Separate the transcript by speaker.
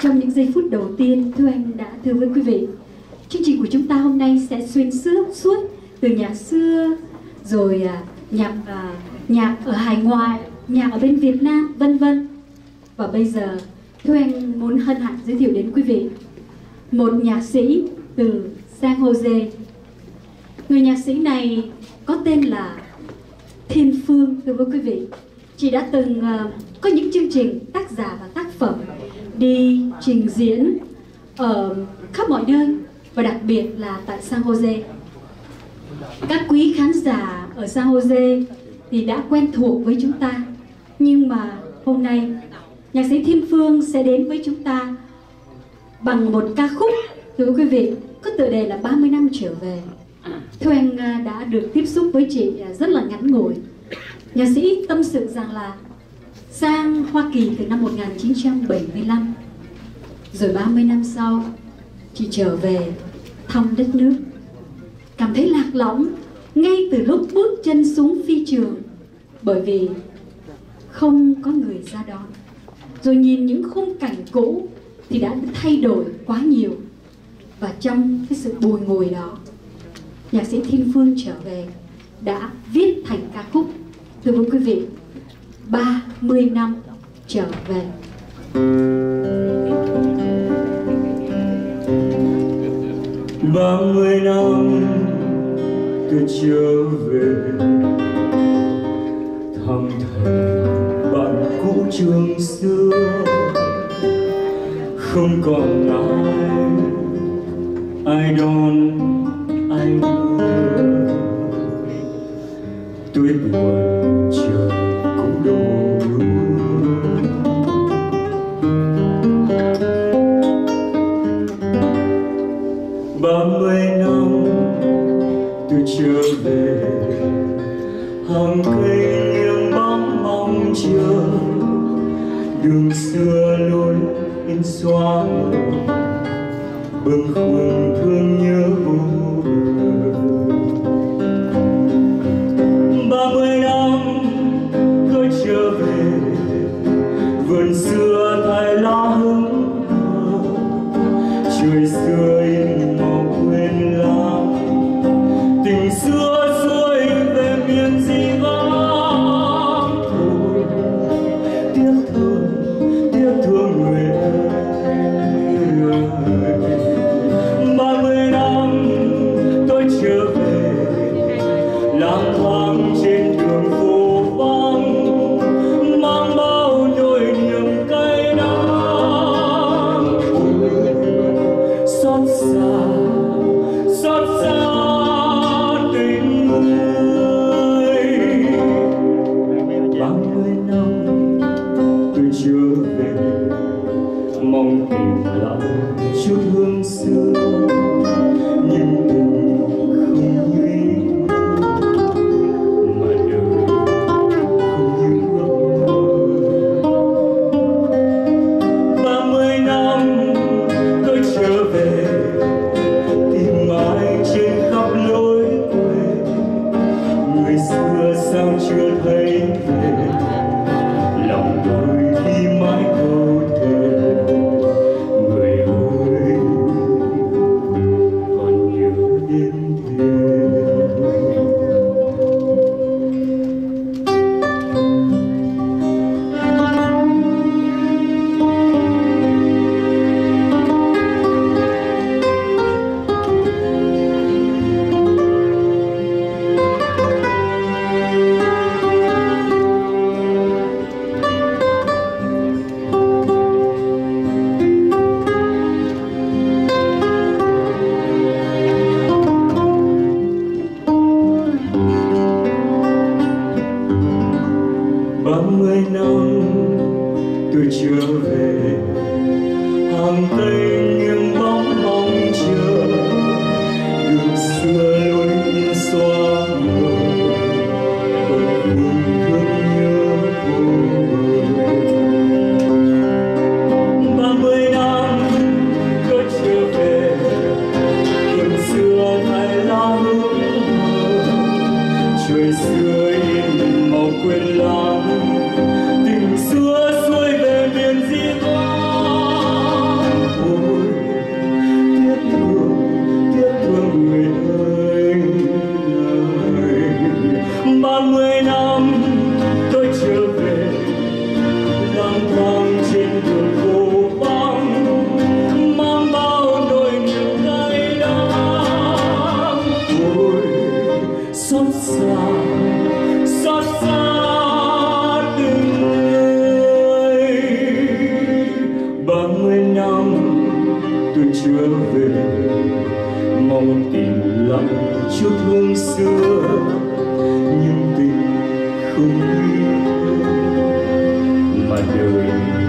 Speaker 1: Trong những giây phút đầu tiên, thưa anh đã thưa với quý vị, chương trình của chúng ta hôm nay sẽ xuyên suốt từ nhạc xưa, rồi nhạc ở hải ngoại, nhạc ở bên Việt Nam, vân vân. Và bây giờ, thưa anh muốn hân hạnh giới thiệu đến quý vị một nhạc sĩ từ San Jose. Người nhạc sĩ này có tên là Thiên Phương, thưa với quý vị. Chị đã từng có những chương trình tác giả và tác phẩm đi trình diễn ở khắp mọi nơi, và đặc biệt là tại San Jose. Các quý khán giả ở San Jose thì đã quen thuộc với chúng ta, nhưng mà hôm nay nhạc sĩ Thiên Phương sẽ đến với chúng ta bằng một ca khúc, thưa quý vị, có tựa đề là 30 năm trở về. Thưa anh đã được tiếp xúc với chị rất là ngắn ngủi. Nhạc sĩ tâm sự rằng là sang Hoa Kỳ từ năm 1975, rồi 30 năm sau chị trở về thăm đất nước, cảm thấy lạc lõng ngay từ lúc bước chân xuống phi trường, bởi vì không có người ra đón. Rồi nhìn những khung cảnh cũ thì đã thay đổi quá nhiều, và trong cái sự bùi ngùi đó, nhạc sĩ Thiên Phương trở về đã viết thành ca khúc, thưa với quý vị, 30 năm trở về.
Speaker 2: 30 năm tôi trở về thăm thầy bạn cũ trường xưa, không còn ai đón ai nữa. Tôi buồn trời cũng đổ luôn. 30 năm tôi trở về, hàng cây nghiêng bóng mong chờ, đường xưa lối in xóa bâng khuâng thương nhớ vô bờ. 30 năm tôi trở về, vườn xưa thay lá hững hờ, trời xưa in màu quên lãng, tình xưa xuôi về miền dĩ vãng. Thôi tiếc thương người ơi. 30 năm tôi trở về, lang thang trên đường phố vắng, mang bao nỗi niềm cay đắng. Xót xa tình người. 30 năm tôi trở về, mong tìm lại chút hương xưa, nhưng tình không như ý mà đời không như ước mơ. 30 năm tôi trở về, tìm mãi trên khắp lối quê, người xưa sao chưa thấy về, lòng tôi đi mãi câu thề. Người ơi còn nhớ đến thế. 30 năm tôi trở về, hàng cây nghiêng bóng mong chờ, đường xưa lối in xóa mờ, bâng khuâng thương nhớ vô bờ. 30 năm tôi trở về, vườn xưa thay lá hững hờ, trời xưa in màu quên lãng, tình xưa xuôi về miền dĩ vãng. trở về mong tìm lại chút hôm xưa, nhưng tình không biết mà đời